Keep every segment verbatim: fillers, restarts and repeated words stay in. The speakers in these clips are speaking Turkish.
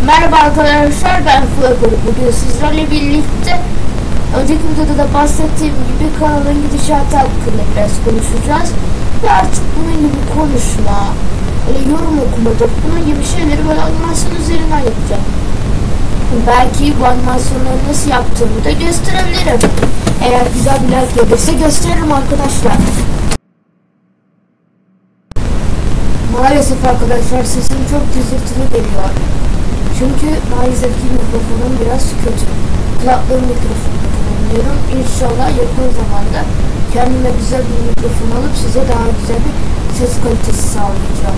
Merhaba arkadaşlar, ben Flagur. Bugün sizlerle birlikte önceki videoda da bahsettiğim gibi kanalın gidişatı hakkında biraz konuşacağız. Ve artık bunun gibi konuşma, böyle yorum okumadır, bunun gibi şeyleri böyle animasyon üzerinden yapacağım. Belki bu animasyonları nasıl yaptığımı da gösterebilirim. Eğer güzel bir like gelirse gösteririm arkadaşlar. Maalesef arkadaşlar sesim çok cızırtılı geliyor. Çünkü maalesef ki mikrofonum biraz kötü. Kulaklığım mikrofonunu kullanıyorum. İnşallah yakın zamanda kendime güzel bir mikrofon alıp size daha güzel bir ses kalitesi sağlayacağım.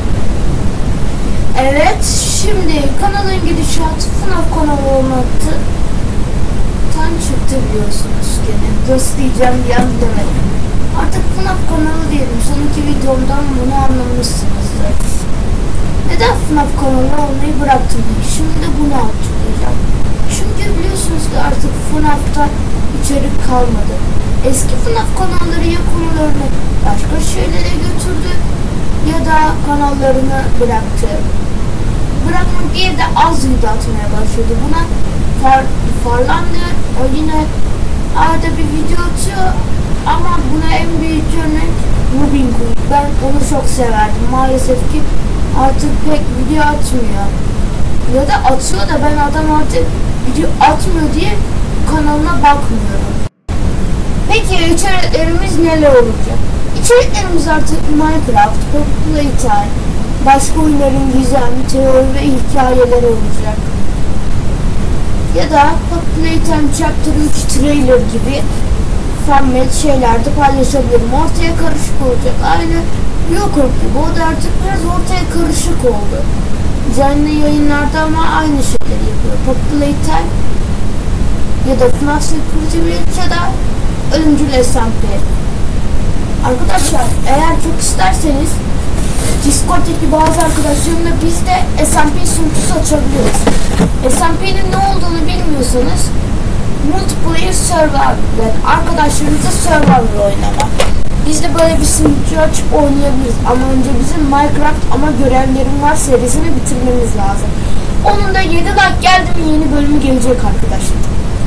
Evet, şimdi kanalın gidişatı F N A F kanalı olmaktan çıktı biliyorsunuz gene. Nasıl diyeceğim bir an demedim. Artık F N A F kanalı diyelim. Son iki videomdan bunu anlamışsınızdır. Neden F N A F kanalı olmayı bıraktım? Şimdi de bunu açıklayacağım. Çünkü biliyorsunuz ki artık F N A F'ta içerik kalmadı. Eski F N A F kanalları ya konularını başka şeylere götürdü ya da kanallarını bıraktı. Bırakmak diye de az video atmaya başladı. Buna far, farlandı. O yine arada bir video atıyor ama buna en büyük örnek Rubin Hood. Ben onu çok severdim. Maalesef ki artık pek video atmıyor. Ya da atıyor da ben adam artık video atmıyor diye kanalına bakmıyorum. Peki içeriklerimiz neler olacak? İçeriklerimiz artık Minecraft, Playtime, başka oyunların gizem, teori ve hikayeleri olacak. Ya da Playtime Chapter üç trailer gibi fanmade şeyler de paylaşabilirim. Ortaya karışık olacak. Aynı yok gibi. O da artık biraz ortaya karışık oldu. Canlı yayınlarda ama aynı şeyleri yapıyor. Playtime ya da F N A F Security Breach ya da Ölümcül S M P. Arkadaşlar eğer çok isterseniz Discord'daki bazı arkadaşlarımla biz de S M P sunucusu açabiliriz. S M P'nin ne olduğunu bilmiyorsanız multiplayer survival, yani arkadaşlarınızla survival oynama. Biz de böyle bir sunucu açıp oynayabiliriz ama önce bizim Minecraft ama görevlerim var serisini bitirmemiz lazım. Onun da yedi like geldi mi yeni bölümü gelecek arkadaşlar.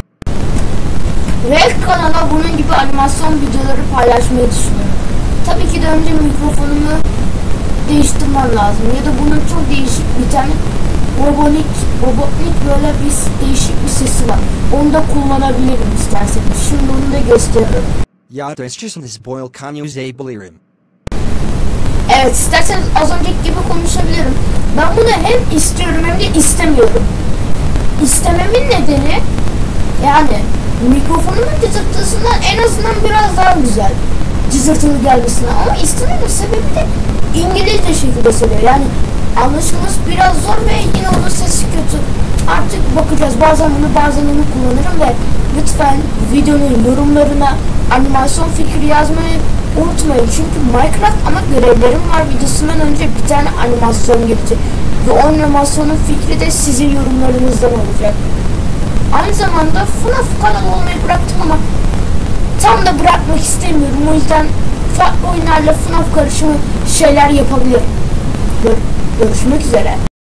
Ve kanala bunun gibi animasyon videoları paylaşmayı düşünüyorum. Tabii ki de önce mikrofonumu değiştirmem lazım ya da bunun çok değişik bir tane robotik, robotik böyle bir değişik bir sesi var. Onu da kullanabilirim isterseniz. Şimdi onu da gösteririm. Ya this boil can you usabilirim. Evet, isterseniz az önceki gibi konuşabilirim. Ben bunu hem istiyorum hem de istemiyorum. İstememin nedeni yani mikrofonumun cızırtısından en azından biraz daha güzel cızırtılı gelmesine, ama istememin sebebi de İngilizce şekilde söylüyor. Yani anlaşılması biraz zor ve yine onun sesi kötü. Artık bakacağız. Bazen bunu bazen onu kullanırım ve lütfen videonun yorumlarına animasyon fikri yazmayı unutmayın. Çünkü Minecraft ama görevlerim var videosundan önce bir tane animasyon gelecek. Ve o animasyonun fikri de sizin yorumlarınızdan olacak. Aynı zamanda F N A F kanalı olmayı bıraktım ama tam da bırakmak istemiyorum. O yüzden farklı oyunlarla F N A F karışımı şeyler yapabilirim. Gör görüşmek üzere.